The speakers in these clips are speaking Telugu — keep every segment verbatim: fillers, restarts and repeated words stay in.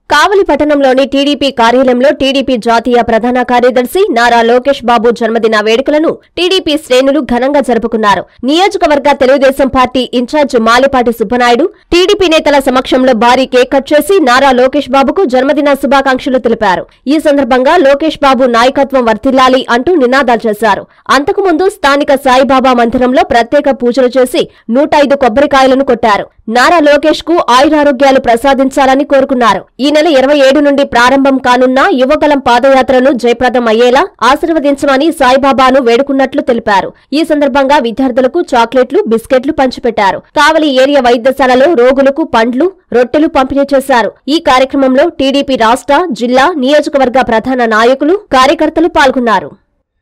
కావలి పట్టణంలోని టీడీపీ కార్యాలయంలో టీడీపీ జాతీయ ప్రధాన కార్యదర్శి నారా లోకేష్ బాబు జన్మదిన వేడుకలను టీడీపీ శ్రేణులు ఘనంగా జరుపుకున్నారు. నియోజకవర్గ Telugu Desam party in charge Malipati Subbanaidu TDP నేతల సమక్షంలో భారీ కేక్ కట్ చేసి నారా లోకేష్ బాబుకు జన్మదిన శుభాకాంక్షలు తెలిపారు. ఈ సందర్భంగా లోకేష్ బాబు నాయకత్వం వర్ధిల్లాలి అంటూ నినాదాలు చేశారు. అంతకుముందు స్థానిక సాయిబాబా మందిరంలో ప్రత్యేక పూజలు చేసి నూట ఐదు కొబ్బరికాయలను కొట్టారు. నారా లోకేష్ కు ఆయురారోగ్యాలు ప్రసాదించాలని కోరుకున్నారు. ఈ నెల ఇరవై ఏడు నుండి ప్రారంభం కానున్న యువగలం పాదయాత్రను జయప్రదం అయ్యేలా ఆశీర్వదించమని సాయిబాబాను వేడుకున్నట్లు తెలిపారు. ఈ సందర్భంగా విద్యార్థులకు చాక్లెట్లు, బిస్కెట్లు పంచిపెట్టారు. కావలి ఏరియా వైద్యశాలలో రోగులకు పండ్లు, రొట్టెలు పంపిణీ చేశారు. ఈ కార్యక్రమంలో టీడీపీ రాష్ట్ర, జిల్లా, నియోజకవర్గ ప్రధాన నాయకులు, కార్యకర్తలు పాల్గొన్నారు.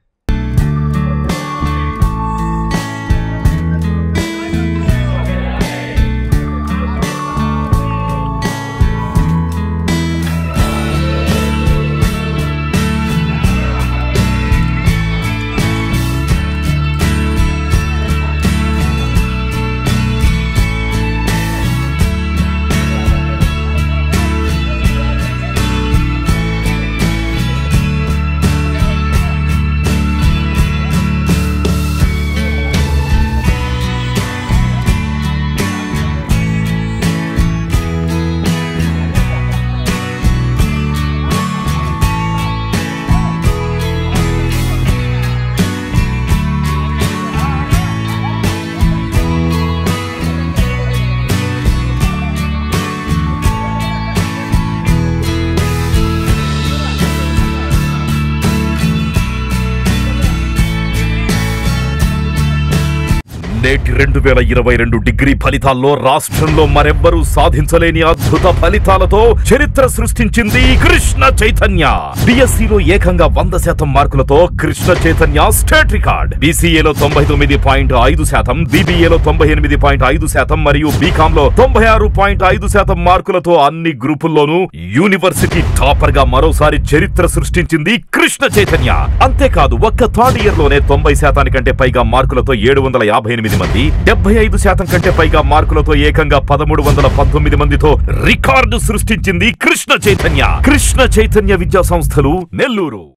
నేటి రెండు వేల ఇరవై రెండు డిగ్రీ ఫలితాల్లో రాష్ట్రంలో మరెవ్వరూ సాధించలేని అద్భుత ఫలితాలతో చరిత్ర సృష్టించింది కృష్ణ చైతన్య. బిఎస్సిలో ఏకంగా వంద శాతం మార్కులతో కృష్ణ చైతన్య స్టేట్ రికార్డ్. బీసీఏలో తొంభై తొమ్మిది పాయింట్ ఐదు శాతం, బీబీఏలో తొంభై ఎనిమిది పాయింట్ ఐదు శాతం మరియు బీకామ్ లో తొంభై ఆరు పాయింట్ ఐదు శాతం మార్కులతో అన్ని గ్రూపుల్లోనూ యూనివర్సిటీ టాపర్ గా మరోసారి చరిత్ర సృష్టించింది కృష్ణ చైతన్య. అంతేకాదు ఒక్క థర్డ్ ఇయర్ లోనే తొంభై శాతానికంటే పైగా మార్కులతో ఏడు వందల యాభై ఎనిమిది మంది, డెబ్బై ఐదు శాతం కంటే పైగా మార్కులతో ఏకంగా పదమూడు వందల పంతొమ్మిది మందితో రికార్డు సృష్టించింది కృష్ణ చైతన్య. కృష్ణ చైతన్య విద్యా సంస్థలు, నెల్లూరు.